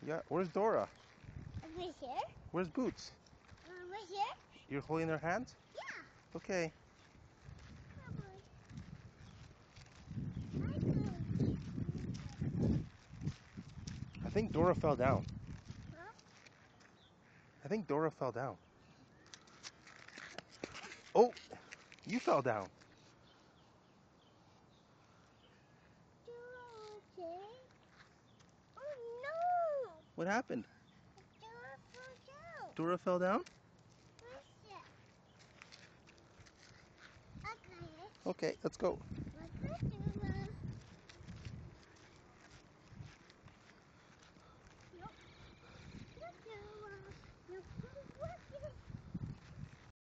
Yeah, where's Dora? Over here. Where's Boots? Over here. You're holding their hands? Yeah. Okay. Come on. I think Dora fell down. Huh? I think Dora fell down. Oh, you fell down. Okay. Oh no! What happened? Dora fell down. Dora fell down? Where's it? Okay. Okay, let's go. What's